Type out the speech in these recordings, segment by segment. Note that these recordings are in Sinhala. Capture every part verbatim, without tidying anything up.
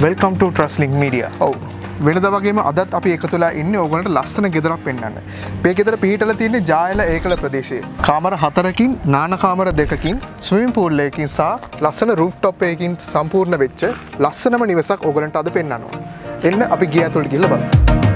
Welcome to Trustlink Media. ඔව්. වෙනදා වගේම අදත් අපි එකතු වෙලා ඉන්නේ ඕගොල්ලන්ට ලස්සන ගෙදරක් පෙන්වන්න. මේ ගෙදර පිහිටලා තියෙන්නේ ජායල ඒකල ප්‍රදේශයේ. කාමර හතරකින්, නාන කාමර දෙකකින්, ස්විමින් pool එකකින් සහ ලස්සන rooftop එකකින් සම්පූර්ණ වෙච්ච ලස්සනම නිවසක් ඕගොල්ලන්ට අද පෙන්වනවා. එන්න අපි ගිය ඇතුළට ගිහලා බලමු.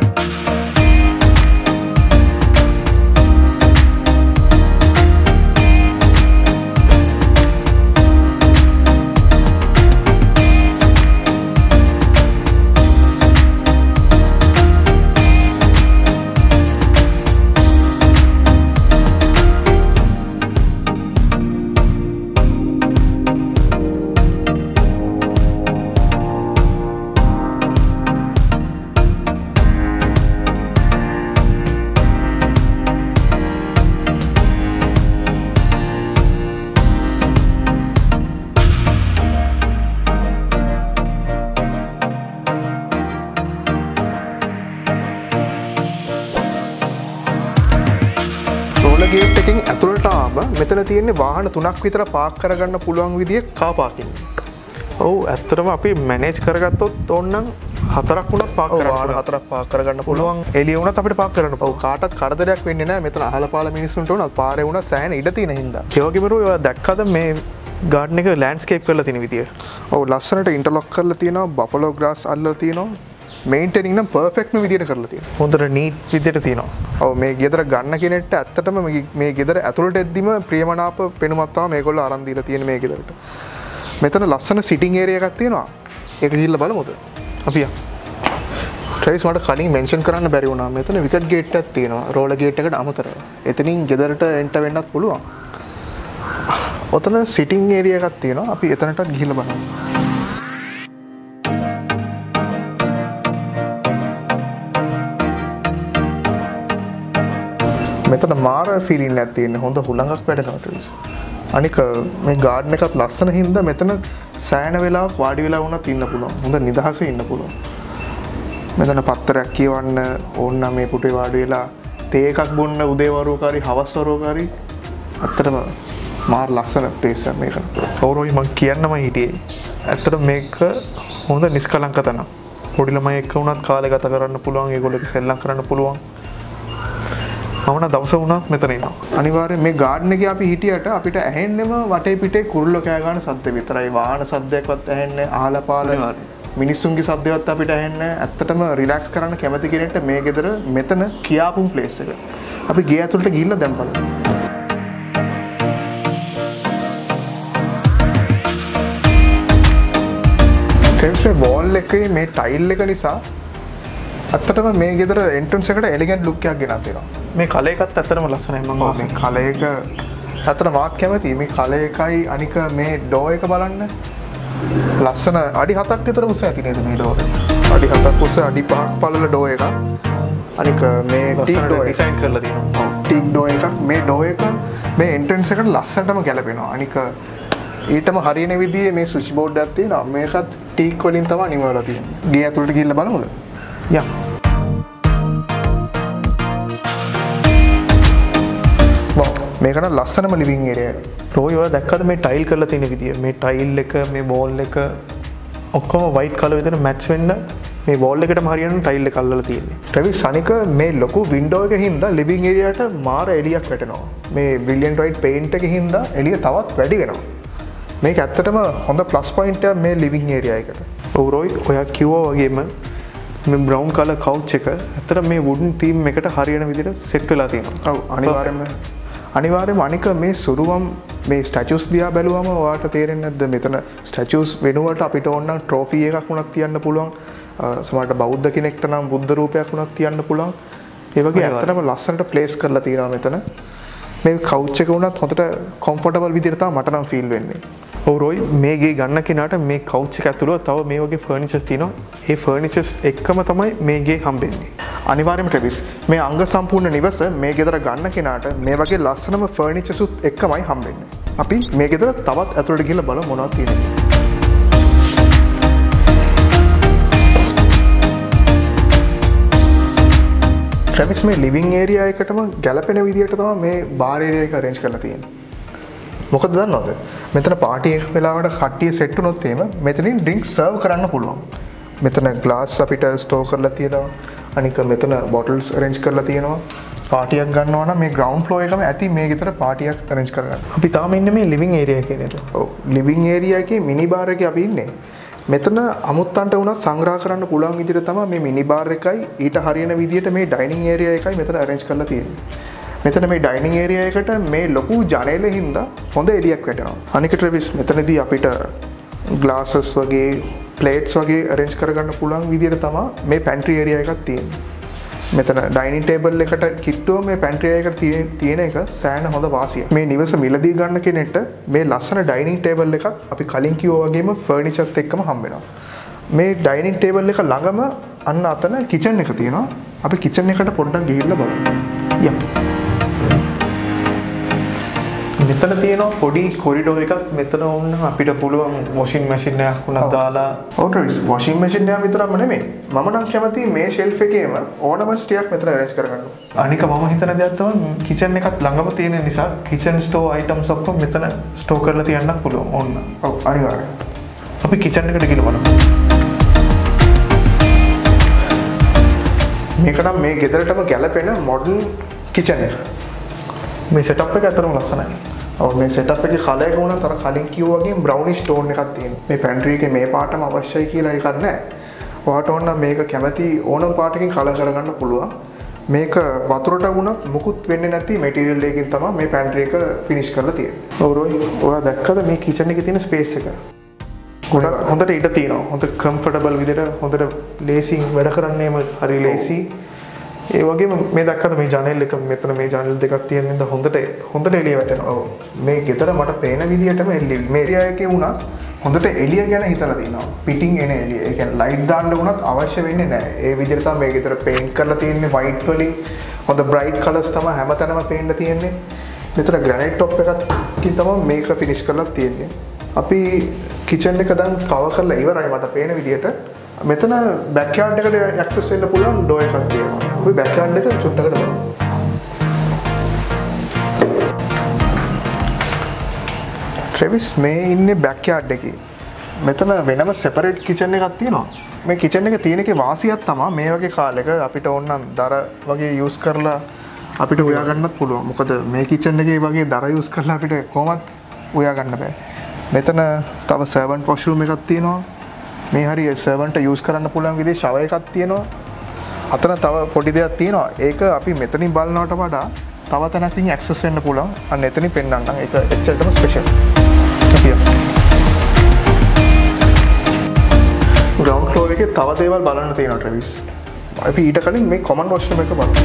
ගේට් එකෙන් ඇතුළට ආව මෙතන තියෙන්නේ වාහන තුනක් විතර පාක් කරගන්න පුළුවන් විදිය කාර් පාකින්. ඔව් ඇත්තටම අපි මැනේජ් කරගත්තොත් ඕනනම් හතරක් වුණත් පාක් කරන්න වාහන හතරක් පාක් කරගන්න පුළුවන්. එළිය වුණත් අපිට පාක් කරන්න. ඔව් කාටවත් කරදරයක් වෙන්නේ නැහැ. මෙතන අහල පාල මිනිස්සුන්ට උනත් පාරේ වුණත් සෑහෙන ඉඩ තියෙන හින්දා. ඒ වගේම ඒවා දැක්කද මේ ගාඩන් එක ලෑන්ඩ්ස්කේප් කරලා තියෙන විදිය? ඔව් ලස්සනට ඉන්ටර්ලොක් කරලා තියෙනවා. බෆලෝ ග්‍රාස් අල්ලලා තියෙනවා. මේන්ටේනින් නම් පර්ෆෙක්ට්ම විදියට කරලා තියෙනවා. හොඳට නීට් විදියට තියෙනවා. ඔව් මේ ගෙදර ගන්න කෙනෙක්ට ඇත්තටම මේ ගෙදර ඇතුළට එද්දිම ප්‍රියමනාප පෙනුමක් තමයි මේගොල්ලෝ අරන් දීලා තියෙන මේ ගෙදරට. මෙතන ලස්සන සිටින් ඒරියා එකක් තියෙනවා. ඒක ගිහිල්ලා බලමුද? අපි යමු. ට්‍රේස් මට කලින් මෙන්ෂන් කරන්න බැරි වුණා. මෙතන විකට් ගේට් එකක් තියෙනවා. රෝලර් ගේට් එකට අමතරව. එතනින් ගෙදරට එන්ටර් වෙන්නත් පුළුවන්. ඔතන සිටින් ඒරියා එකක් තියෙනවා. අපි එතනටත් ගිහිල්ලා බලමු. මෙතන මාර ෆීලින් එකක් තියෙන හොඳ හුළඟක් වැඩනවා ට්‍රීස්. අනික මේ ගාඩන් එකත් ලස්සන හින්දා මෙතන සෑහෙන වෙලාවක් වාඩි වෙලා වුණත් ඉන්න පුළුවන්. හොඳ නිදහසේ ඉන්න පුළුවන්. මෙතන පත්තරයක් කියවන්න ඕන නම් මේ පුටේ වාඩි වෙලා තේ එකක් බොන්න උදේ වරුවක හරි හවස් වරුවක හරි ඇත්තටම මාර ලස්සන ප්ලේස් එකක් මේක. කවුරුයි මං කියන්නම හිටියේ. ඇත්තටම මේක හොඳ නිස්කලංක තැනක්. පොඩි ළමයි එක්ක වුණත් කාලේ ගත කරන්න පුළුවන්. ඒගොල්ලෝ සෙල්ලම් කරන්න පුළුවන්. මම දවස වුණා මෙතන ඉන්නවා. අනිවාර්යෙන් මේ ගාඩන් එකේ අපි හිටියට අපිට ඇහෙන්නෙම වටේ පිටේ කුරුල්ලෝ කෑ ගන්න සද්ද විතරයි. වාහන සද්දයක්වත් ඇහෙන්නේ අහල පාල මිනිස්සුන්ගේ සද්දයක්වත් අපිට ඇහෙන්නේ. ඇත්තටම රිලැක්ස් කරන්න කැමති කෙනෙක්ට මේ ගෙදර මෙතන කියාපුම් ප්ලේස් එක. අපි ගේ ඇතුළට ගිහිල්ලා දැන් බලමු. ටෙම්පේ වෝල් එකේ මේ ටයිල් එක නිසා ඇත්තටම මේ ගෙදර එන්ට්‍රන්ස් එකට එලිගන්ට් ලුක් එකක් ගෙනත් තියෙනවා. මේ කලර් එකත් ඇත්තටම ලස්සනයි මම ආසයි. මේ කලර් එක ඇත්තට මාත් කැමතියි. මේ කලර් එකයි අනික මේ ඩෝ එක බලන්න. ලස්සන අඩි හතක් විතර උස ඇති නේද මේ ඩෝ එක? අඩි හතක් උස අඩි පහක් පළල ඩෝ එකක්. අනික මේ ටික් ඩෝ ඩිසයින් කරලා තියෙනවා. ඔව් ටික් ඩෝ එකක්. මේ ඩෝ එක මේ එන්ට්‍රන්ස් එකට ලස්සනටම ගැලපෙනවා. අනික ඊටම හරියන විදිහේ මේ ස්විච් බෝඩ් එකක් තියෙනවා. මේකත් ටික් වලින් තමයි නිමවලා තියෙන්නේ. ගේ ඇතුළට ගිහිල්ලා බලමුද? යා මේකන ලස්සනම ලිවිං ඒරියා එක. රෝයි ඔය දැක්කද මේ ටයිල් කරලා තියෙන විදිය? මේ ටයිල් එක මේ වෝල් එක ඔක්කොම වයිට් කලර් විදිහට මැච් වෙන්න මේ වෝල් එකටම හරියන ටයිල් එක අල්ලලා තියෙන්නේ. ට්‍රැවිස් අනික මේ ලොකු වින්ඩෝ එකකින් හින්දා ලිවිං ඒරියාට මාර එළියක් වැටෙනවා. මේ බ්‍රිලියන්ට් වයිට් පේන්ට් එකකින් හින්දා එළිය තවත් වැඩි වෙනවා. මේක ඇත්තටම හොඳ ප්ලස් පොයින්ට් එකක් මේ ලිවිං ඒරියා එකට. ඔව් රෝයි ඔයා කිව්වා වගේම මේ බ්‍රවුන් කලර් කවුච් එක ඇත්තට මේ වුඩන් තීම් එකට හරියන විදිහට සෙට් වෙලා තියෙනවා. ඔව් අනිවාර්යයෙන්ම අනිවාර්යයෙන්ම අනික මේ සුරුවම් මේ ස්ටැචුස් දිහා බැලුවම ඔයාලට තේරෙන්නේ නැද්ද මෙතන ස්ටැචුස් වෙනුවට අපිට ඕන නම් ට්‍රොෆි එකක් වුණත් තියන්න පුළුවන්. සමහරට බෞද්ධ කෙනෙක්ට නම් බුද්ධ රූපයක් වුණත් තියන්න පුළුවන්. ඒ වගේ ඇත්තටම ලස්සනට ප්ලේස් කරලා තියෙනවා මෙතන. මේ කවුච් එක වුණත් හොඳට කම්ෆර්ටබල් විදිහට තමයි මට නම් ෆීල් වෙන්නේ. ඔව් රෝයි මේ ගේ ගන්න කෙනාට මේ කවුච් එක ඇතුළේ තව මේ වගේ ෆර්නිචර්ස් තියෙනවා. ඒ ෆර්නිචර්ස් එක්කම තමයි මේ ගේ හම්බෙන්නේ. අනිවාර්යයෙන්ම ට්‍රෙවිස් මේ අංග සම්පූර්ණ නිවස මේ ගෙදර ගන්න කෙනාට මේ වගේ ලස්සනම ෆර්නිචර්ස් උත් එක්කමයි හම්බෙන්නේ. අපි මේ ගෙදර තවත් ඇතුළට ගිහලා බලමු මොනවද තියෙන්නේ. ට්‍රෙවිස් මේ ලිවිං ඒරියා එකටම ගැලපෙන විදිහට තමයි මේ බාර් ඒරියා එක අරේන්ජ් කරලා තියෙන්නේ. මොකද දන්නවද? මෙතන පාටි එක වෙලාවට කට්ටිය සෙට් වුණොත් එහෙම මෙතනින් ඩ්‍රින්ක් සර්ව් කරන්න පුළුවන්. මෙතන ග්ලාස් අපිට ස්ටෝර් කරලා තියෙනවා. අනික මෙතන බොටල්ස් අරේන්ජ් කරලා තියෙනවා. පාටියක් ගන්නවා නම් මේ ග්‍රවුන්ඩ් ෆ්ලෝර් එකම ඇති මේ ගෙදර පාටියක් අරේන්ජ් කරගන්න. අපි තාම ඉන්නේ මේ ලිවිං ඒරියා එකේ නේද? ඔව් ලිවිං ඒරියා එකේ මිනි බාර් එකේ අපි ඉන්නේ. මෙතන අමුත්තන්ට වුණත් සංග්‍රහ කරන්න පුළුවන් විදිහට තමයි මේ මිනි බාර් එකයි ඊට හරියන විදිහට මේ ඩයිනින් ඒරියා එකයි මෙතන අරේන්ජ් කරලා තියෙන්නේ. මෙතන මේ ඩයිනින් ඒරියා එකට මේ ලොකු ජනේලෙ හින්දා හොඳ එළියක් වැටෙනවා. අනික ට්‍රෙවිස් මෙතනදී අපිට ග්ලාසස් වගේ ප්ලේට්ස් වගේ අරේන්ජ් කරගන්න පුළුවන් විදිහට තමයි මේ පැන්ට්‍රි ඒරියා එකක් තියෙන්නේ. මෙතන ඩයිනින් ටේබල් එකට කිට්ටුව මේ පැන්ට්‍රි එකට තියෙන එක සෑහෙන හොඳ වාසියක්. මේ නිවස මිලදී ගන්න කෙනෙක්ට මේ ලස්සන ඩයිනින් ටේබල් එකක් අපි කලින් කිව්වා වගේම ෆර්නිචර්ත් එක්කම හම්බ වෙනවා. මේ ඩයිනින් ටේබල් එක ළඟම අන්න අතන කිචන් එක තියෙනවා. අපි කිචන් එකට පොඩ්ඩක් ගිහිල්ලා බලමු. යම්. මෙතන තියෙනවා පොඩි කොරිඩෝ එකක්. මෙතන වුණා අපිට පුළුවන් වොෂින් මැෂින් එකක් උනත් දාලා. ඔව් ට්‍රවිස් වොෂින් මැෂින් එක විතරම නෙමෙයි. මම නම් කැමති මේ ෂෙල්ෆ් එකේම ඕනමන්ට්ස් ටිකක් මෙතන අරේන්ජ් කරගන්න. අනික මම හිතන දෙයක් තමයි කිචන් එකත් ළඟම තියෙන නිසා කිචන් ස්ටෝර් අයිටම්ස් ඔක්කොම මෙතන ස්ටෝර් කරලා තියන්නත් පුළුවන්. ඕන්න. ඔව් අනිවාර්යයෙන්. අපි කිචන් එකට ගිහලා බලමු. මේක නම් මේ ගෙදරටම ගැලපෙන මොඩර්න් කිචන් එක. මේ සෙටප් එක අතරම ලස්සනයි. ඔව් මේ සෙටප් එකේ කලර් එක වුණත් අර කලින් කිව්වා වගේ බ්‍රවුනිෂ් ටෝන් එකක් තියෙනවා. මේ පැන්ට්‍රි එකේ මේ පාටම අවශ්‍යයි කියලා එකක් නැහැ. ඔයාට ඕන නම් මේක කැමති ඕනම පාටකින් කලර් කරගන්න පුළුවන්. මේක වතුරට වුණත් මුකුත් වෙන්නේ නැති මැටීරියල් එකකින් තමයි මේ පැන්ට්‍රි එක ෆිනිෂ් කරලා තියෙන්නේ. ඔව් රෝයි ඔයා දැක්කද මේ කිචන් එකේ තියෙන ස්පේස් එක? ගොඩක් හොඳට ඉඩ තියෙනවා. හොඳට කම්ෆර්ටබල් විදිහට හොඳට ලේසියෙන් වැඩ කරන්නේම හරි ලේසි. ඒ වගේම මේ දැක්කද මේ ජනෙල් එක මෙතන මේ ජනෙල් දෙකක් තියෙන නිසා හොඳට හොඳට එළිය වැටෙනවා. ඔව් මේ ගෙදර මට පේන විදිහටම මේ ඒරියා එකේ වුණත් හොඳට එළිය ගැන හිතලා තියෙනවා. පිටින් එන එළිය. ඒ කියන්නේ ලයිට් දාන්න වුණත් අවශ්‍ය වෙන්නේ නැහැ. ඒ විදිහට තමයි මේ ගෙදර පේන්ට් කරලා තියෙන්නේ වයිට් වලින්. හොඳ බ්‍රයිට් කලර්ස් තමයි හැමතැනම පේන්න තියෙන්නේ. මෙතන ග්‍රැනයිට් টොප් එකකින් තමයි මේක ෆිනිෂ් කරලා තියෙන්නේ. අපි කිචන් එක දැන් කවර් කරලා ඉවරයි මට පේන විදිහට. මෙතන බෑක්යාඩ් එකට ඇක්සස් වෙන්න පුළුවන් ඩෝ එකක් තියෙනවා. අපි බෑක්යාඩ් එක චුට්ටකට බලමු. ට්‍රෙවිස් මේ ඉන්නේ බෑක්යාඩ් එකේ. මෙතන වෙනම සෙපරේට් කිචන් එකක් තියෙනවා. මේ කිචන් එක තියෙන එකේ වාසියක් තමයි මේ වගේ කාලෙක අපිට ඕනනම් දර වගේ යූස් කරලා අපිට උයා ගන්නත් පුළුවන්. මොකද මේ කිචන් එකේ වගේ දර යූස් කරලා අපිට කොහොමත් උයා ගන්න බෑ. මෙතන තව සර්වන්ට් වොෂ්රූම් එකක් තියෙනවා. මේ හරිය සර්වන්ට් යූස් කරන්න පුළුවන් විදිහේ ෂවර් එකක් තියෙනවා. අතන තව පොඩි දෙයක් තියෙනවා. ඒක අපි මෙතනින් බලනවට වඩා තව තැනකින් ඇක්සස් වෙන්න පුළුවන්. අන්න එතනින් පෙන්නන්නම්. ඒක එච්චරටම ස්පෙෂල්. ග්‍රවුන්ඩ් ෆ්ලෝර් එකේ තව දේවල් බලන්න තියෙනවා ට්‍රෙවිස්. අපි ඊට කලින් මේ කොමන් වොෂ්රූම් එක බලමු.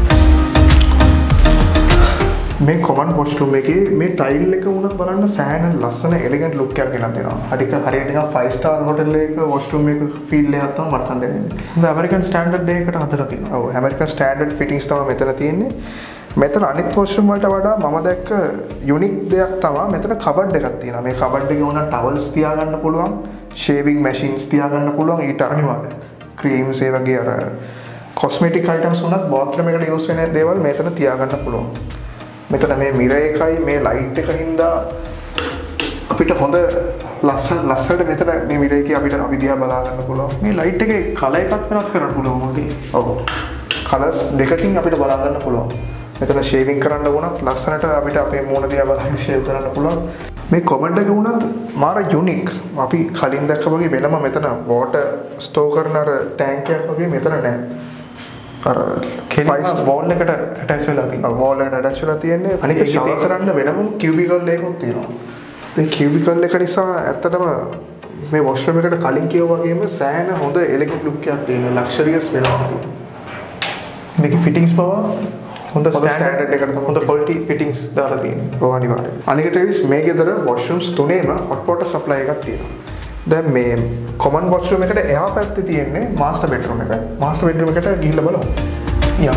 මේ කොමන් වොෂ්රූම් එකේ මේ ටයිල් එක වුණත් බලන්න සෑහෙන ලස්සන එලිගන්ට් ලුක් එකක් ගෙනත් දෙනවා. හරියට හරියට නිකන් ෆයිව් ස්ටාර් හොටෙල් එකක වොෂ්රූම් එක ෆීල් එකක් තමයි මට හම්බෙන්නේ. හොඳ ඇමරිකන් ස්ටෑන්ඩඩ් එකකට හදලා තියෙනවා. ඔව් ඇමරිකන් ස්ටෑන්ඩඩ් ෆිටින්ග්ස් තමයි මෙතන තියෙන්නේ. මෙතන අනිත් වොෂ්රූම් වලට වඩා මම දැක්ක යුනික් දෙයක් තමයි මෙතන කබඩ් එකක් තියෙනවා. මේ කබඩ් එකේ වුණා ටවල්ස් තියාගන්න පුළුවන්, ෂේවිංగ్ මැෂින්ස් තියාගන්න පුළුවන්. ඊට අනිවාර්යයෙන් ක්‍රීම්ස් ඒ වගේ අර කොස්මෙටික් අයිටම්ස් උනත් බාත්රූම් එකට යූස් වෙන දේවල් මෙතන තියාගන්න පුළුවන්. මෙතන මේ මිරර් එකයි මේ ලයිට් එක හින්දා අපිට හොඳ ලස්සන ලස්සනට මෙතන මේ මිරර් එකේ අපිට අපි දිහා බලා ගන්න පුළුවන්. මේ ලයිට් එකේ කලර් එකත් වෙනස් කරන්න පුළුවන් මොකද? ඔව්. කලර්ස් දෙකකින් අපිට බලා ගන්න පුළුවන්. මෙතන ෂේවිං කරන්න වුණත් ලස්සනට අපිට අපේ මූණ දිහා බලන් ෂේව් කරන්න පුළුවන්. මේ කොමඩ් එක වුණත් මාර යුනික්. අපි කලින් දැක්ක වගේ වෙනම මෙතන වෝටර් ස්ටෝර් කරන අර ටැංක් එකක් වගේ මෙතන නැහැ. අර කෙලින්ම වෝල් එකට ඇටච් වෙලා තියෙනවා. වෝල් එකට ඇටච් වෙලා තියෙන්නේ. අනික ෂවර් කරන්න වෙනම කියුබිකල් එකකුත් තියෙනවා. මේ කියුබිකල් එක නිසා ඇත්තටම මේ වොෂ්රූම් එකට කලින් කියවා වගේම සෑහෙන හොඳ එලිගන්ට් ලුක් එකක් තියෙනවා. ලක්ෂරියස් වෙනවා තියෙනවා. මේකේ ෆිටින්ග්ස් පවා හොඳ ස්ටෑන්ඩඩ් එකට තමයි හොඳ ක්වොලිටි ෆිටින්ග්ස් දාලා තියෙනවා. ඔව් අනිවාර්යයෙන්. අනික ට්‍රෙවිස් මේ ගෙදර වොෂ්රූම්ස් තුනේම හොට් වෝටර් සප්ලයි එකක් තියෙනවා. දැන් මේ කොමන් වොෂ්රූම් එකට එහා පැත්තේ තියෙන්නේ මාස්ටර් බෙඩ්රූම් එකයි. මාස්ටර් බෙඩ්රූම් එකට ගිහිල්ලා බලමු. යම්.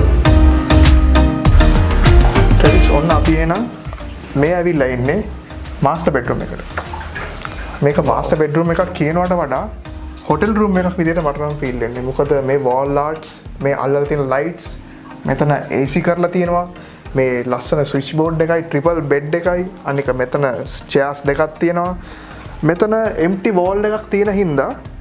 ට්‍රෙවිස් ඔන්න අපි එන මේ ඇවිල්ලා ඉන්නේ මාස්ටර් බෙඩ්රූම් එකට. මේක මාස්ටර් බෙඩ්රූම් එකක් කියනවට වඩා හොටෙල් රූම් එකක් විදිහට මට නම් ෆීල් වෙන්නේ. මොකද මේ වෝල් ආර්ට්ස්, මේ අල්ලලා තියෙන ලයිට්ස්, මෙතන ඒ සී කරලා තියෙනවා. මේ ලස්සන ස්විච් බෝඩ් එකයි, ට්‍රිපල් බෙඩ් එකයි, අනික මෙතන චෙයර්ස් දෙකක් තියෙනවා. මෙතන එම්ටි වෝල් එකක් තියෙන හින්දා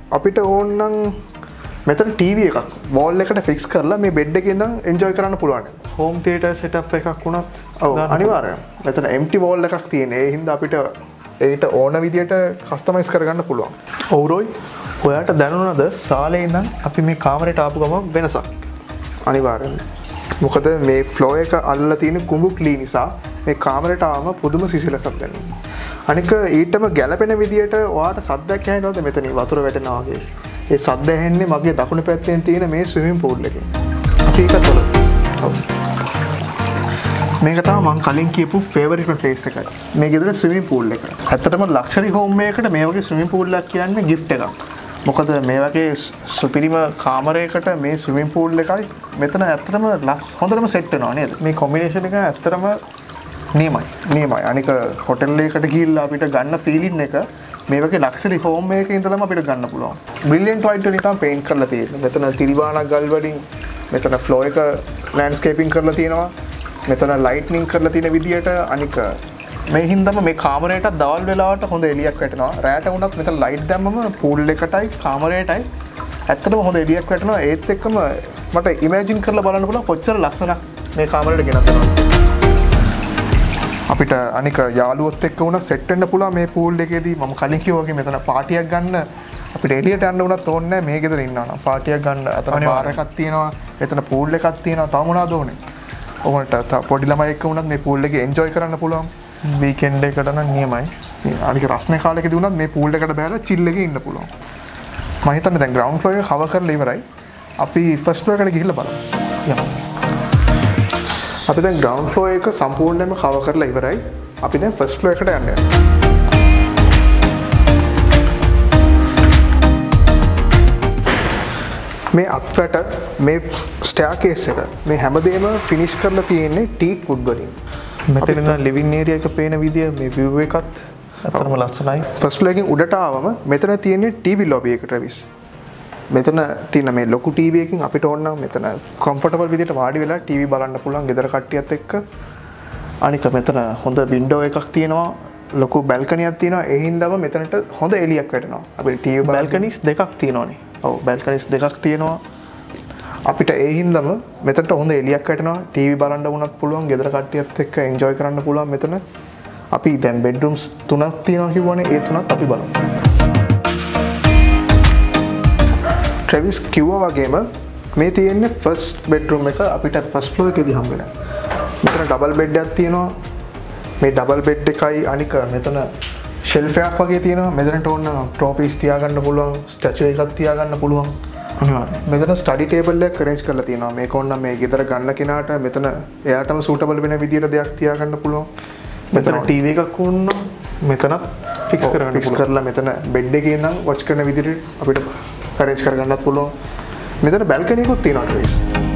අපිට ඕනනම් මෙතන ටීවී එකක් වෝල් එකට ෆික්ස් කරලා මේ බෙඩ් එකේ ඉඳන් එන්ජොයි කරන්න පුළුවන්. හෝම් තියටර් සෙටප් එකක් වුණත් ඔව් අනිවාර්යයෙන්. මෙතන එම්ටි වෝල් එකක් තියෙන. ඒ හින්දා අපිට ඒකට ඕන විදියට කස්ටමයිස් කරගන්න පුළුවන්. ඔව් රොයි. ඔයාට දැනුණාද සාලේ ඉඳන් අපි මේ කාමරේට ආපු ගමන් වෙනසක්? අනිවාර්යයෙන්. මොකද මේ ෆ්ලෝ එක අල්ලලා තියෙන කුඹු ක්ලී නිසා මේ කාමරේට ආවම පුදුම සිසිලසක් දැනෙනවා. අනික ඊටම ගැළපෙන විදියට ඔයාට සද්දයක් ඇහෙනවද මෙතන වතුර වැටෙනවා වගේ? ඒ සද්ද ඇහෙන්නේ මගේ දකුණු පැත්තෙන් තියෙන මේ ස්විමින් pool එකෙන්. අපි ඒකත් බලමු. ඔව්. මේක තමයි මම කලින් කියපු ෆේවරිට් ප්ලේස් එකයි. මේ ගෙදර ස්විමින් pool එක. ඇත්තටම ලක්ෂරි හෝම් එකකට මේ වගේ ස්විමින් pool එකක් කියන්නේ gift එකක්. මොකද මේ වගේ සුපිරිම කාමරයකට මේ ස්විමින් pool එකයි මෙතන ඇත්තටම හොඳටම සෙට් වෙනවා නේද? මේ කොම්බිනේෂන් එක ඇත්තටම නියමයි. නියමයි. අනික හොටෙල් එකකට ගිහිල්ලා අපිට ගන්න ෆීලින් එක මේ වගේ ලක්ෂරි හෝම් එකක ඉඳලම අපිට ගන්න පුළුවන්. බ්‍රිලියන්ට් වයිට් වලින් තමයි පේන්ට් කරලා තියෙන්නේ. මෙතන තිරිවාණක් ගල් වලින් මෙතන ෆ්ලෝ එක ලෑන්ඩ්ස්කේපින් කරලා තියෙනවා. මෙතන ලයිට්නින් කරලා තියෙන විදියට අනික මේ හින්දාම මේ කාමරේට දවල් වෙලාවට හොඳ එළියක් වැටෙනවා. රැට වුණත් මෙතන ලයිට් දැම්මම pool එකටයි කාමරේටයි ඇත්තටම හොඳ එළියක් වැටෙනවා. ඒත් එක්කම මට ඉමේජින් කරලා බලන්න පුළුවන් කොච්චර ලස්සනක් මේ කාමරේට ගෙනත් දෙනවා. අපිට අනික යාළුවොත් එක්ක වුණා සෙට් වෙන්න පුළුවන් මේ pool එකේදී. මම කලින් කිව්වා වගේ මෙතන පාටියක් ගන්න අපිට එළියට යන්න උනත් ඕනේ නැහැ මේ ගෙදර ඉන්නවා නම්. පාටියක් ගන්න අතන බාර් එකක් තියෙනවා. එතන pool එකක් තියෙනවා. තව මොනවද ඕනේ? ඔයාලට පොඩි ළමයි එක්ක වුණත් මේ pool එකේ එන්ජොයි කරන්න පුළුවන්. වීකෙන්ඩ් එකට නම් නියමයි. අනික රස්නේ කාලෙකදී වුණත් මේ pool එකට බෑලා chill එකේ ඉන්න පුළුවන්. මම හිතන්නේ දැන් ground floor එක cover කරලා ඉවරයි. අපි first floor එකට ගිහිල්ලා බලමු. යමු. අපි දැන් ground floor එක සම්පූර්ණයෙන්ම cover කරලා ඉවරයි. අපි දැන් first floor එකට යන්න යනවා. මේ අත්වැට මේ staircase එක මේ හැමදේම finish කරලා තියෙන්නේ teak wood වලින්. මෙතන ඉන්න ලිවිං ඒරියා එක පේන විදිය මේ view එකත් අතරම ලස්සනයි. ෆස්ට් ෆ්ලෝර් එකෙන් උඩට ආවම මෙතන තියෙන්නේ ටීවී ලොබි එක ට්‍රැවිස්. මෙතන තියෙන මේ ලොකු ටීවී එකකින් අපිට ඕන නම් මෙතන කම්ෆර්ටබල් විදියට වාඩි වෙලා ටීවී බලන්න පුළුවන් ගෙදර කට්ටියත් එක්ක. අනික මෙතන හොඳ වින්ඩෝ එකක් තියෙනවා. ලොකු බැල්කනියක් තියෙනවා. ඒ හින්දාම මෙතනට හොඳ එළියක් වැටෙනවා. අපිට ටීවී බැල්කනිස් දෙකක් තියෙනවානේ. ඔව් බැල්කනිස් දෙකක් තියෙනවා. අපිට ඒ හින්දාම මෙතනට හොඳ එළියක් වැටෙනවා. ටීවී බලන්න වුණත් පුළුවන්. ගෙදර කට්ටියත් එක්ක එන්ජොයි කරන්න පුළුවන් මෙතන. අපි දැන් බෙඩ්රූම්ස් තුනක් තියෙනවා කිව්වනේ. ඒ තුනත් අපි බලමු. ට්‍රැවිස් කිව්වා වගේම මේ තියෙන්නේ ෆස්ට් බෙඩ්රූම් එක අපිට ෆස්ට් ෆ්ලෝර් එකේදී හම්බ වෙනවා. මෙතන ඩබල් බෙඩ් එකක් තියෙනවා. මේ ඩබල් බෙඩ් එකයි අනික මෙතන ෂෙල්ෆ් එකක් වගේ තියෙනවා. මෙතනට ඕන ට්‍රොෆීස් තියාගන්න පුළුවන්. ස්ටැචු එකක් තියාගන්න පුළුවන්. මෙතන ස්ටඩි ටේබල් එකක් අරේන්ජ් කරලා තියෙනවා. මේක ඕන නම් මේ ගෙදර ගන්න කෙනාට මෙතන එයාටම සූටබල් වෙන විදියට දෙයක් තියාගන්න පුළුවන්. මෙතන ටීවී එකක් වුණා මෙතන ෆික්ස් කරගන්න ෆික්ස් කරලා මෙතන බෙඩ් එකේ ඉඳන් වොච් කරන විදියට අපිට අරේන්ජ් කරගන්නත් පුළුවන්. මෙතන බැල්කනි එකක් තියෙනවා ට්‍රේස්.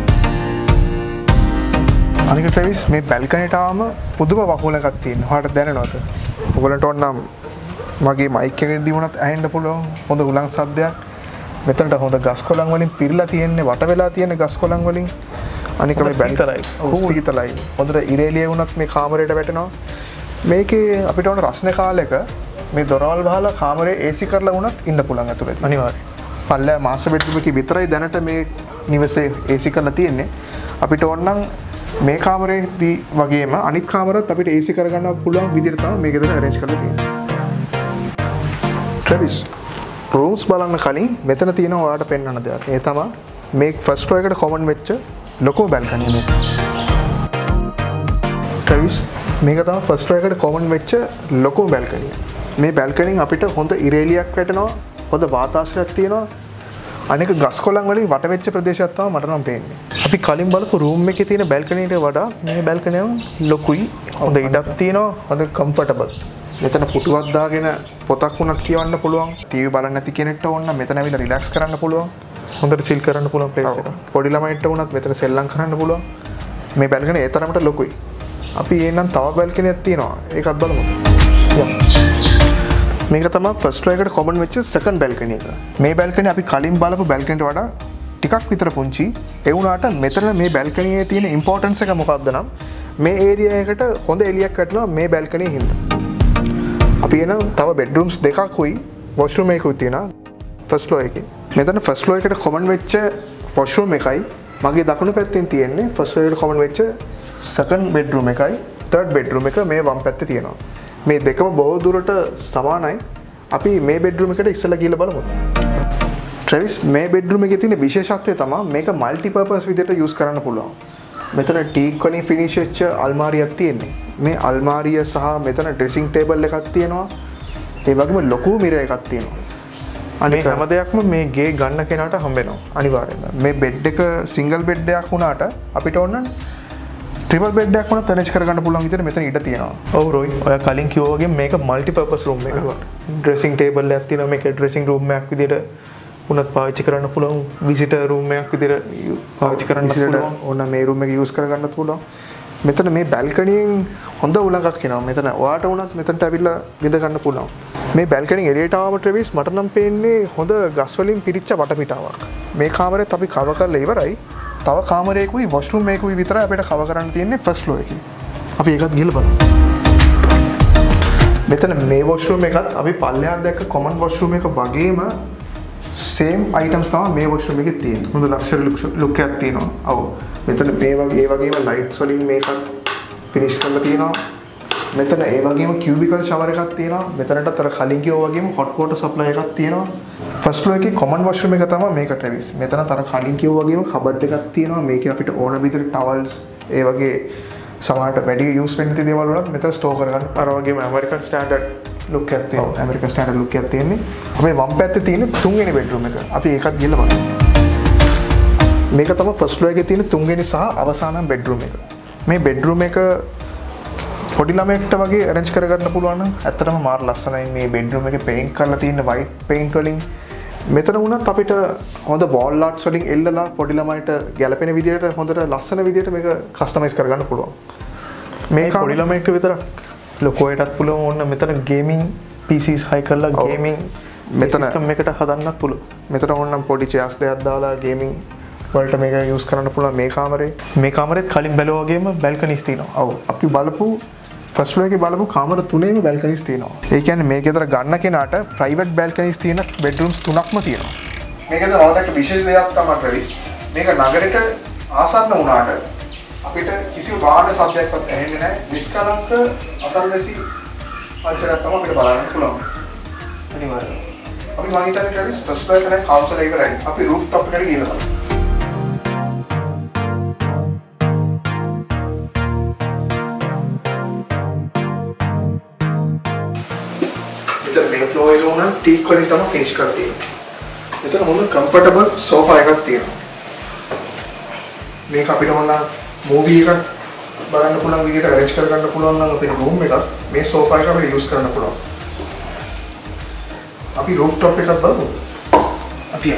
අනික ට්‍රේස් මේ බැල්කනියට ආවම පුදුම වකුල එකක් තියෙනවා. ඔයාලට දැනෙනවද? ඔයගලන්ට ඕන නම් මගේ මයික් එකේදී වුණත් ඇහෙන්න පුළුවන් හොඳ උලන් සද්දයක්. මෙතනට හොඳ ගස් කොළන් වලින් පිරලා තියෙන්නේ වට වෙලා තියෙන ගස් කොළන් වලින්. අනික මේ සීතලයි. ඔව් සීතලයි. හොඳට ඉරේලිය වුණත් මේ කාමරේට වැටෙනවා. මේකේ අපිට ඕන රස්නේ කාලෙක මේ දොරවල් වහලා කාමරේ ඒ සී කරලා වුණත් ඉන්න පුළුවන් ඇතුළේ. අනිවාර්යයෙන්. පල්ලෑ මාස්ටර් බෙඩ්රූම් එකේ විතරයි දැනට මේ නිවසේ ඒ සී කරලා තියෙන්නේ. අපිට ඕන නම් මේ කාමරේදී වගේම අනිත් කාමරත් අපිට ඒ සී කරගන්න පුළුවන් විදිහට තමයි මේක දෙන අරේන්ජ් කරලා තියෙන්නේ. ට්‍රැවිස් රූම්ස් බලන්න කලින් මෙතන තියෙන ඔයාලට පෙන්වන්න දෙයක්. ඒ තමයි මේ ෆස්ට් ෆ්ලෝර් එකට කොමන් වෙච්ච ලොකු බැල්කනිය මේක. ට්‍රැවිස් මේක තමයි ෆස්ට් ෆ්ලෝර් එකට කොමන් වෙච්ච ලොකු බැල්කනිය. මේ බැල්කනියෙන් අපිට හොඳ ඉරේලියක් වැටෙනවා. හොඳ වාතාශ්‍රයක් තියෙනවා. අනික ගස් කොළන් වලින් වට වෙච්ච ප්‍රදේශයක් තමයි මට නම් පේන්නේ. අපි කලින් බලපු රූම් එකේ තියෙන බැල්කනියට වඩා මේ බැල්කනිය ලොකුයි. හොඳ ඉඩක් තියෙනවා. හොඳ කම්ෆර්ටබල්. මෙතන පුටුවක් දාගෙන පොතක් වුණත් කියවන්න පුළුවන්. ටීවී බලන්න නැති කෙනෙක්ට ඕන නම් මෙතන ඇවිල්ලා රිලැක්ස් කරන්න පුළුවන්. හොඳට සිල් කරන්න පුළුවන් ප්ලේස් එක. පොඩි ළමයින්ට වුණත් මෙතන සෙල්ලම් කරන්න පුළුවන්. මේ බැල්කනිය ඒ තරමට ලොකුයි. අපි එහෙනම් තව බැල්කනියක් තියෙනවා. ඒකත් බලමු. මේක තමයි ෆස්ට් ෆ්ලෝර් එකට කොමන් වෙච්ච සෙකන්ඩ් බැල්කනි එක. මේ බැල්කනිය අපි කලින් බලපු බැල්කනියට වඩා ටිකක් විතර පුංචි. ඒ වුණාට මෙතන මේ බැල්කනියේ තියෙන ඉම්පෝටන්ස් එක මොකක්ද නම් මේ ඒරියා එකට හොඳ එළියක් වැටෙනවා මේ බැල්කනියේ හින්දා. අපි එන තව බෙඩ්රූම්ස් දෙකක් උයි වොෂ්රූම් එකකුත් තියෙනවා. ෆස්ට් ෆ්ලෝර් එකේ. මෙතන ෆස්ට් ෆ්ලෝර් එකට කොමන් වෙච්ච වොෂ්රූම් එකයි මගේ දකුණු පැත්තෙන් තියෙන්නේ ෆස්ට් ෆ්ලෝර් එකට කොමන් වෙච්ච සෙකන්ඩ් බෙඩ්රූම් එකයි තර්ඩ් බෙඩ්රූම් එක මේ වම් පැත්තේ තියෙනවා. මේ දෙකම බොහෝ දුරට සමානයි. අපි මේ බෙඩ්රූම් එකට ඉස්සෙල්ලා ගිහලා බලමු. ට්‍රැවිස් මේ බෙඩ්රූම් එකේ තියෙන විශේෂත්වය තමයි මේක মালටි පර්පස් විදිහට යූස් කරන්න පුළුවන්. මෙතන ටීක් වලින් ෆිනිෂ් වෙච්ච අල්මාරියක් තියෙන්නේ. මේ අල්මාරිය සහ මෙතන ඩ්‍රෙසින් ටේබල් එකක් තියෙනවා. ඒ වගේම ලොකු මිරර් එකක් තියෙනවා. අනික හැම දෙයක්ම මේ ගේ ගන්න කෙනාට හම්බ වෙනවා. අනිවාර්යෙන්ම. මේ බෙඩ් එක සිංගල් බෙඩ් එකක් වුණාට අපිට ඕන ට්‍රිපල් බෙඩ් එකක් වුණත් අරේන්ජ් කරගන්න පුළුවන් විදිහට මෙතන ඉඩ තියෙනවා. ඔව් රොයි. ඔය කලින් කිව්වා වගේ මේක মালටි පර්පස් රූම් එකක්. ඩ්‍රෙසින් ටේබල් එකක් තියෙනවා. මේක ඩ්‍රෙසින් රූම් එකක් විදිහට උනත් පාවිච්චි කරන්න පුළුවන්. විසිටර් රූම් එකක් විදිහට පාවිච්චි කරන්න පුළුවන්. ඕන මේ රූම් එක යූස් කරගන්නත් පුළුවන්. මෙතන මේ බැල්කනියෙන් හොඳ උලඟක් එනවා. මෙතන ඔයාට වුණත් මෙතනට ඇවිල්ලා විඳ ගන්න පුළුවන්. මේ බැල්කනියෙන් එළියට ආවම ට්‍රෙවිස් මට නම් පේන්නේ හොඳ ගස් වලින් පිරිච්ච වටපිටාවක්. මේ කාමරේත් අපි කව කරලා ඉවරයි. තව කාමරයකුයි වොෂ්රූම් එකකුයි විතරයි අපිට කව කරන්න තියෙන්නේ ෆස්ට් ෆ්ලෝර් එකේ. අපි ඒකත් ගිහලා බලමු. මෙතන මේ වොෂ්රූම් එකත් අපි පල්ලෙහාට දැක්ක කොමන් වොෂ්රූම් එක වගේම සේම් අයිටම්ස් තමයි මේ වොෂ්රූම් එකේ තියෙන්නේ. හොඳ ලක්ෂරි ලුක් එකක් තියෙනවා. ඔව්. මෙතන මේ වගේ ඒ වගේම ලයිට්ස් වලින් මේකත් ෆිනිෂ් කරලා තියෙනවා. මෙතන ඒ වගේම කියුබිකල් ෂවර් එකක් තියෙනවා. මෙතනටත් අර කලින් කිව්වා වගේම හොට් වෝටර් සප්ලයි එකක් තියෙනවා. ෆස්ට් ෆ්ලෝර් එකේ කොමන් වොෂ්රූම් එක තමයි මේක ට්‍රැවිස්. මෙතනත් අර කලින් කිව්වා වගේම කබඩ් එකක් තියෙනවා. මේකේ අපිට ඕන විදිහට ටවල්ස් ඒ වගේ සමහරට වැඩි යූස් වෙන්න තියෙන දේවල් වලත් මෙතන ස්ටෝර් කරගන්න. අර වගේම ඇමරිකන් ස්ටෑන්ඩඩ් ලුක් එකක් තියෙනවා. ඔව් ඇමරිකන් ස්ටෑන්ඩඩ් ලුක් එකක් තියෙන්නේ. අපි වම් පැත්තේ තියෙන තුන්වෙනි බෙඩ්රූම් එක. අපි ඒකත් ගිහලා බලමු. මේක තමයි ෆස්ට් ෆ්ලෝර් එකේ තියෙන තුන්වෙනි සහ අවසානම බෙඩ්රූම් එක. මේ බෙඩ්රූම් එක පොඩි ළමයෙක්ට වගේ අරේන්ජ් කරගන්න පුළුවන් නම් ඇත්තටම මාර ලස්සනයි. මේ බෙඩ්රූම් එකේ පේන්ට් කරලා තියෙන වයිට් පේන්ට් වලින් මෙතන වුණත් අපිට හොඳ වෝල් ආර්ට්ස් වලින් එල්ලලා පොඩි ළමයිට ගැලපෙන විදිහට හොඳට ලස්සන විදිහට මේක කස්ටමයිස් කරගන්න පුළුවන්. මේ පොඩි ළමයෙක්ට විතරක් ලොකෝයටත් පුළුවන්. ඕන්න මෙතන ගේමින් පී සීස් හයි කරලා ගේමින් මෙතන සිස්ටම් එකට හදන්නත් පුළුවන්. මෙතන ඕනනම් පොඩි චෙයර්ස් දෙකක් දාලා ගේමින් වලට මේක යූස් කරන්න පුළුවන්. මේ කාමරේ මේ කාමරේත් කලින් බැලුවා වගේම බැල්කනිස් තියෙනවා. ඔව් අපි බලපු ෆස්ට් ෆ්ලෝර් එකේ බලපු කාමර තුනේම බැල්කනිස් තියෙනවා. ඒ කියන්නේ මේ ගෙදර ගන්න කෙනාට ප්‍රයිවට් බැල්කනිස් තියෙන බෙඩ්රූම්ස් තුනක්ම තියෙනවා. මේක තමයි විශේෂ දෙයක් තමයි ට්‍රැවිස්. මේක නගරෙට ආසන්න වුණාට අපිට කිසිම වාහන සද්දයක්වත් ඇහෙන්නේ නැහැ. නිෂ්කලංක අසල්වැසි පරිසරයක් තමයි අපිට බලන්න පුළුවන්. අනිවාර්යයෙන්. අපි මම හිතන්නේ ට්‍රැවිස් ෆස්ට් ෆ්ලෝර් එකේ කවුන්සල් ඉවරයි. අපි රූෆ් টොප් එකට ගිහලා බලමු. මේ ෆ්ලෝර් එක උනන් ටීක් වලින් තමයි ෆිනිෂ් කරලා තියෙන්නේ. මෙතන හොඳ කම්ෆර්ටබල් සෝෆා එකක් තියෙනවා. මේක අපිට මොන මූවි එකක් බලන්න පුළුවන් විදිහට අරේන්ජ් කරගන්න පුළුවන් නම් අපේ රූම් එකක් මේ සෝෆා එක අපිට යූස් කරන්න පුළුවන්. අපි රූෆ් টොප් එකක් බලමු. අපි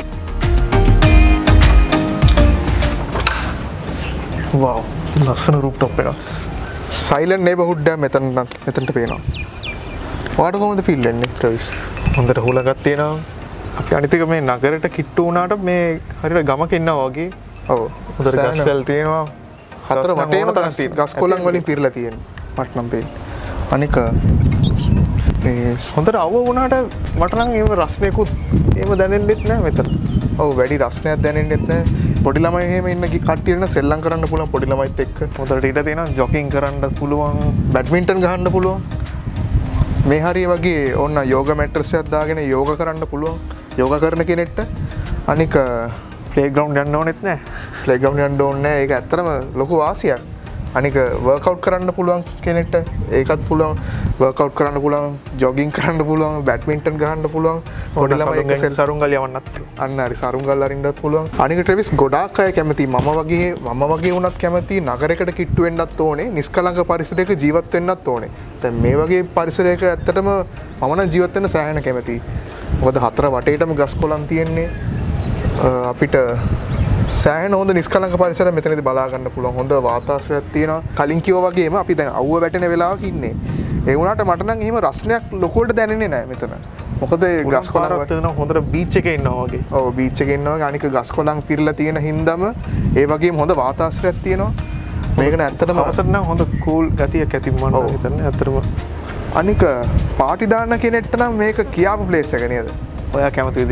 වව් ලස්සන රූෆ් টොප් එකක්. සයිලන්ට් නේබර්හුඩ් එක මෙතන මෙතනට පේනවා. ඔයාට කොහොමද ෆීල් වෙන්නේ ට්‍රැවිස්? හොඳට හුලඟක් තියෙනවා. අපි අනිත් එක මේ නගරයට කිට්ටු වුණාට මේ හරියට ගමක ඉන්නවා වගේ. ඔව් හොඳට ගස්වැල් තියෙනවා. හතර වටේම ගස් කොළන් වලින් පිරලා තියෙනවා. මට නම් පේන්නේ. අනික මේ හොඳට අවුව වුණාට මට නම් ඒව රස්නයකුත් ඒව දැනෙන්නෙත් නෑ මෙතන. ඔව් වැඩි රස්නයක් දැනෙන්නෙත් නෑ. පොඩි ළමයි එහෙම ඉන්න කට්ටියට සෙල්ලම් කරන්න පුළුවන් පොඩි ළමයිත් එක්ක. හොඳට ඉඩ තියෙනවා. ජොගින් කරන්න පුළුවන්. බැඩ්මින්ටන් ගහන්න පුළුවන්. මේ හරිය වගේ ඕන්න යෝග මැට්‍රස් එකක් දාගෙන යෝග කරන්න පුළුවන්. යෝග කරන කෙනෙක්ට අනික ප්ලේග්‍රවුන්ඩ් යන්න ඕනෙත් නෑ. ප්ලේග්‍රවුන්ඩ් යන්න ඕනේ නෑ. ඒක ඇත්තටම ලොකු වාසියක්. අනික වර්කවුට් කරන්න පුළුවන් කෙනෙක්ට ඒකත් පුළුවන්. වර්කවුට් කරන්න පුළුවන්, ජොගින් කරන්න පුළුවන්, බැඩ්මින්ටන් ගහන්න පුළුවන්. පොඩි ළමයි එක්ක සරුංගල් යවන්නත්. අන්න හරි සරුංගල් අරින්නත් පුළුවන්. අනික ට්‍රැවිස් ගොඩාක් අය කැමති මම වගේ මම වගේ වුණත් කැමති නගරයකට කිට්ටු වෙන්නත් ඕනේ. නිස්කලංක පරිසරයක ජීවත් වෙන්නත් ඕනේ. දැන් මේ වගේ පරිසරයක ඇත්තටම මම නම් ජීවත් වෙන්න සෑහෙන කැමතියි. මොකද හතර වටේටම ගස් කොළන් තියෙන්නේ. අපිට සෑහෙන හොඳ නිස්කලංක පරිසරයක් මෙතනදී බලා ගන්න පුළුවන්. හොඳ වාතාශ්‍රයක් තියෙනවා. කලින් කිව්වා වගේම අපි දැන් අවුව වැටෙන වෙලාවක ඉන්නේ. ඒ වුණාට මට නම් එහෙම රස්නයක් ලොකුවට දැනෙන්නේ නැහැ මෙතන. මොකද ගස් කොළන් වල හොඳට බීච් එකේ ඉන්නවා වගේ. ඔව් බීච් එකේ ඉන්නවා. අනික ගස් කොළන් පිරලා තියෙන හින්දාම ඒ වගේම හොඳ වාතාශ්‍රයක් තියෙනවා. මේක ඇත්තටම අවසර නම් හොඳ කූල් ගතියක් ඇති මම හිතන්නේ ඇත්තටම. අනික පාටි දාන්න කෙනෙක්ට නම් මේක කියාපු ප්ලේස් එක නේද? ඔයා කැමති විදිහට.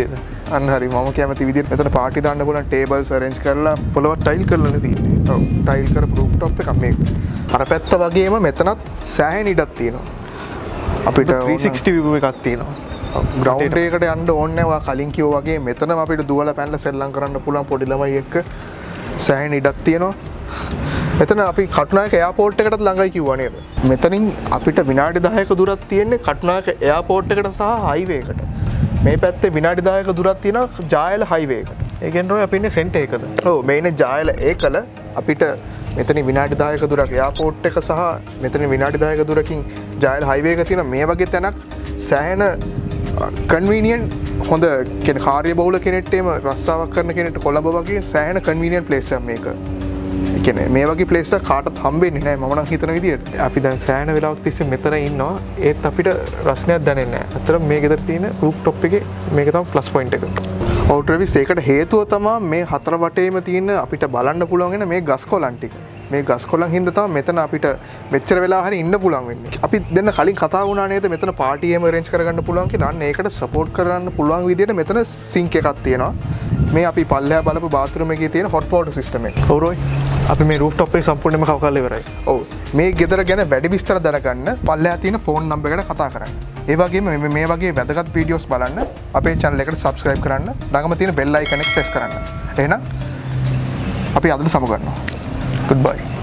අන්න හරි මම කැමති විදිහට මෙතන පාටි දාන්න පුළුවන් ටේබල්ස් අරේන්ජ් කරලා පොළව ටයිල් කරලානේ තියෙන්නේ. ඔව් ටයිල් කරපු රූෆ් টොප් එකක් මේක. අර පැත්ත වගේම මෙතනත් සෑහෙන ඉඩක් තියෙනවා. අපිට three sixty view එකක් තියෙනවා. ග්‍රවුන්ඩ් එකකට යන්න ඕනේ නැහැ. ඔයා කලින් කිව්වා වගේ මෙතනම අපිට දුවලා පැනලා සෙල්ලම් කරන්න පුළුවන් පොඩි ළමයි එක්ක සෑහෙන ඉඩක් තියෙනවා. මෙතන අපි කටුනායක එයාපෝට් එකටත් ළඟයි කිව්වා නේද? මෙතනින් අපිට විනාඩි දහයක දුරක් තියෙන්නේ කටුනායක එයාපෝට් එකට සහ හයිවේ එකට. මේ පැත්තේ විනාඩි දහයක දුරක් තියෙනවා ජායල හයිවේ එකට. ඒ කියන්නේ අපි ඉන්නේ සෙන්ටර් එකද? ඔව් මේ ඉන්නේ ජායල ඒකල අපිට මෙතනින් විනාඩි දහයක දුරක් එයාපෝට් එක සහ මෙතනින් විනාඩි දහයක දුරකින් ජායල හයිවේ එක තියෙන මේ වගේ තැනක් සෑහෙන කන්වීනියන්ට් හොඳ කියන්නේ කාර්යබහුල කෙනෙක්ට එම රස්සාවක් කරන කෙනෙක්ට කොළඹ වගේ සෑහෙන කන්වීනියන්ට් ප්ලේස් එකක් මේක. ඒ කියන්නේ මේ වගේ ප්ලේස් එකක් කාටවත් හම්බෙන්නේ නැහැ මම නම් හිතන විදියට. අපි දැන් සෑහෙන වෙලාවක් තිස්සේ මෙතන ඉන්නවා ඒත් අපිට රස්නයක් දැනෙන්නේ නැහැ. අතර මේ ගෙදර තියෙන රූෆ් টොප් එකේ මේක තමයි ප්ලස් පොයින්ට් එක. ඔව් ට්‍රවිස් ඒකට හේතුව තමයි මේ හතර වටේම තියෙන අපිට බලන්න පුළුවන් වෙන මේ ගස් කොළන් ටික. මේ ගස් කොළන් හින්දා තමයි මෙතන අපිට මෙච්චර වෙලා හරි ඉන්න පුළුවන් වෙන්නේ. අපි දෙන්න කලින් කතා වුණා නේද මෙතන පාටි එකම arrange කරගන්න පුළුවන් කියලා. අන්න ඒකට support කරන්න පුළුවන් විදියට මෙතන sink එකක් තියෙනවා. මේ අපි පල්ලෙහා බලපු bathroom එකේ තියෙන hot water system එක. ඔව් රොයි. අපි මේ රූෆ් টොප් එක සම්පූර්ණයෙන්ම කව කරලා ඉවරයි. ඔව් මේ ගෙදර ගැන වැඩි විස්තර දැනගන්න පල්ලෙහා තියෙන ෆෝන් නම්බර් එකට කතා කරන්න. ඒ වගේම මේ වගේ වැදගත් වීඩියෝස් බලන්න අපේ channel එකට subscribe කරන්න. ළඟම තියෙන bell icon එක press කරන්න. එහෙනම් අපි අදට සමු ගන්නවා. Goodbye.